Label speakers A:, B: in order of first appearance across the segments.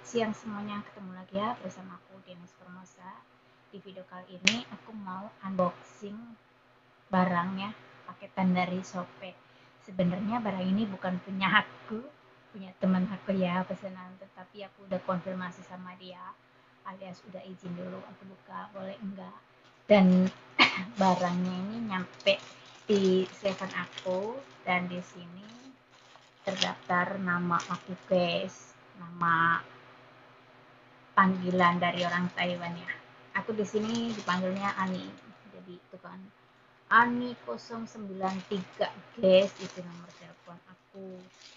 A: Siang semuanya, ketemu lagi ya bersama aku Denis Formosa. Di video kali ini aku mau unboxing barangnya, paketan dari Shopee. Sebenarnya barang ini bukan punya aku, punya teman aku ya pesanan, tetapi aku udah konfirmasi sama dia, alias udah izin dulu aku buka, boleh enggak. Dan barangnya ini nyampe di seven aku, dan di sini terdaftar nama aku guys, nama panggilan dari orang Taiwan ya. Aku di sini dipanggilnya Ani. Jadi itu kan Ani 093 guys, itu nomor telepon aku.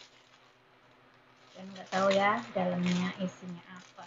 A: Dan nggak tahu ya dalamnya isinya apa.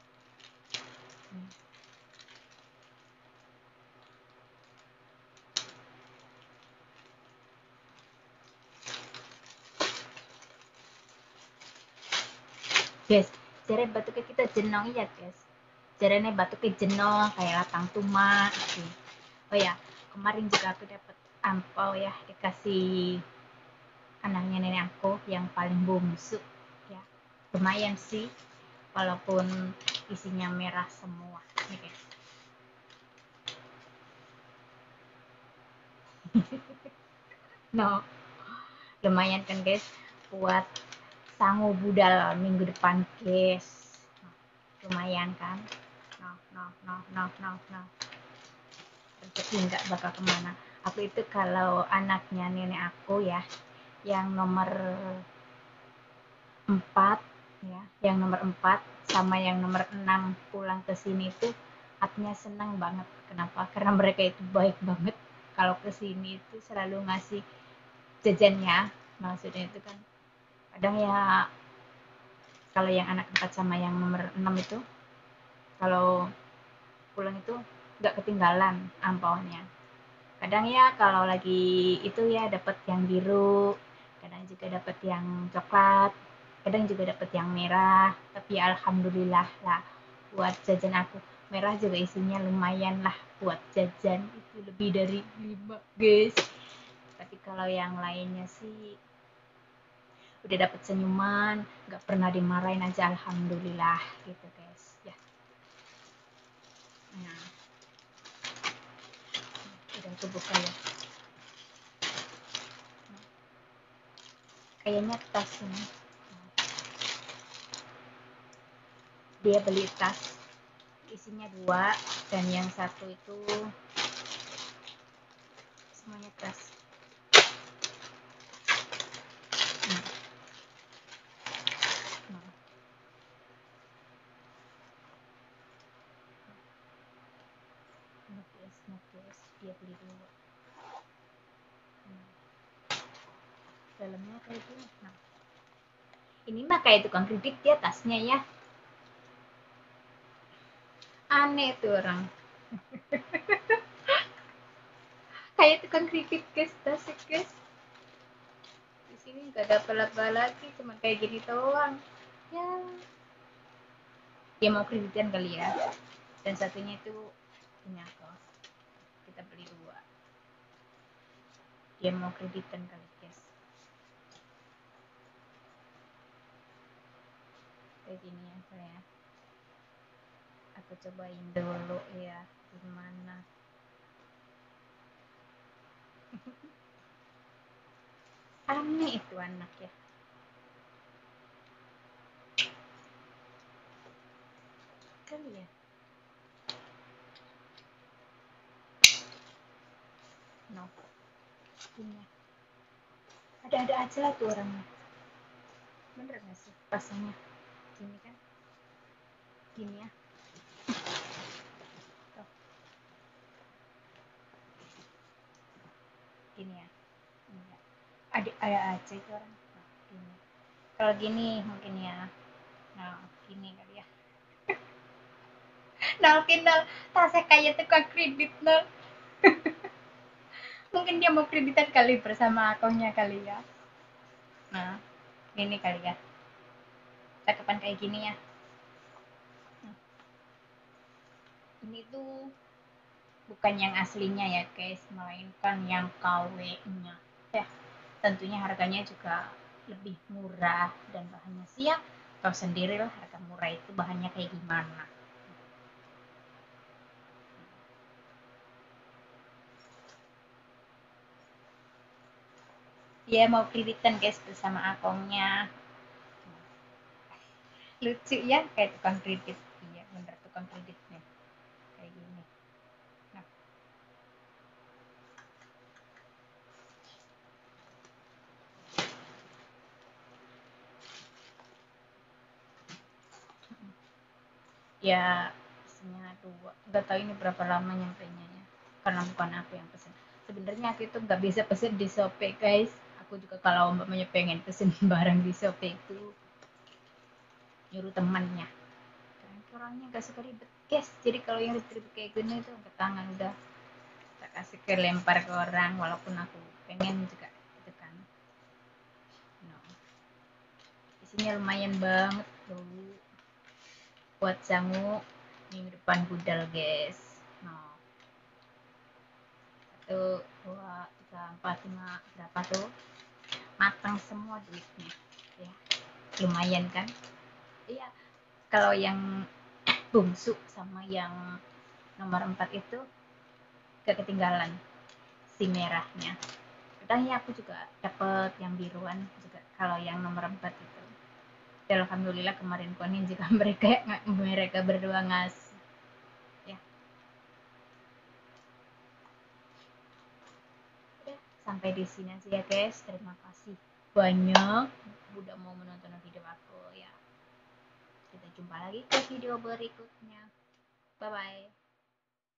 A: Guys, jare batuknya kita jenong ya guys. Jarene batuknya jenong kayak lapang tuma gitu. Oh ya, kemarin juga aku dapat ampau ya, dikasih anaknya nenek aku yang paling bungsu ya. Lumayan sih, walaupun isinya merah semua nih guys. No, lumayan kan guys buat sangu budal minggu depan guys. Lumayan kan. No. Rezeki nggak bakal kemana. Aku itu kalau anaknya nenek aku ya, yang nomor 4 ya, yang nomor 4 sama yang nomor 6 pulang ke sini tuh artinya senang banget. Kenapa? Karena mereka itu baik banget. Kalau ke sini itu selalu ngasih jajannya. Maksudnya itu kan kadang ya, kalau yang anak 4 sama yang nomor 6 itu kalau pulang itu nggak ketinggalan ampaunya. Kadang ya kalau lagi itu ya dapat yang biru, kadang juga dapat yang coklat, kadang juga dapat yang merah. Tapi alhamdulillah lah buat jajan aku, merah juga isinya lumayan lah buat jajan, itu lebih dari 5 guys. Tapi kalau yang lainnya sih udah dapat senyuman, nggak pernah dimarahin aja alhamdulillah gitu guys ya. Nah, udah aku buka ya. Kayaknya tas ini, dia beli tas isinya 2, dan yang satu itu semuanya tas. Nah, nah, guys, dia beli 2. Nah, dalamnya kayak gini. Nah, ini mah kayak tukang kredit ya tasnya ya. Aneh tuh orang. Kayak tukang kredit guys, tasnya guys. Di sini nggak ada apa-apa lagi, cuma kayak gini doang. Ya, dia mau kreditan kali ya. Dan satunya itu punya kos. Kita beli 2. Dia mau kreditan kali guys. Kayak gini ya saya. Aku cobain dulu ya gimana. Aneh itu anak ya. Kali ya. No. Ini ada-ada aja tuh orangnya. Bener gak sih pasangnya? Gini kan? Gini ya. Tuh. Gini ya. Ini ya. Ada aja itu orang. Nah, gini. Kalau gini mungkin ya. Nah, gini kali ya. Nol kinol. Tasnya kayak tukang kredit nol. Mungkin dia mau kreditan kali bersama akunnya kali ya. Nah, gini kali ya. Cakapan kayak gini ya. Ini tuh bukan yang aslinya ya guys, melainkan yang KW-nya ya. Tentunya harganya juga lebih murah, dan bahannya sih ya tahu sendiri lah harga murah itu bahannya kayak gimana. Dia mau kreditan guys bersama akongnya, lucu ya kayak tukang kredit. Iya bener tukang kreditnya kayak gini. Nah, ya pesennya dua, nggak tahu ini berapa lama nyampainya ya, karena bukan aku yang pesen. Sebenarnya aku itu nggak bisa pesen di Shopee guys. Aku juga kalau umpamanya pengen pesen barang di Shopee itu nyuruh temannya, karena orangnya nggak suka ribet guys. Jadi kalau yang ribet kayak gini tuh ke tangan udah tak kasih ke lempar ke orang, walaupun aku pengen juga gitu kan. No. Isinya lumayan banget dulu buat sangu minggu depan budal guys. No. Satu dua tiga empat lima berapa tuh, matang semua duitnya ya, lumayan kan. Iya, kalau yang bungsu sama yang nomor 4 itu gak ketinggalan si merahnya. Katanya aku juga dapet yang biruan juga kalau yang nomor 4 itu. Dan alhamdulillah kemarin konin juga mereka berdua ngasih ya. Udah sampai di sini aja ya guys, terima kasih banyak udah mau menonton video aku ya. Kita jumpa lagi ke video berikutnya. Bye bye.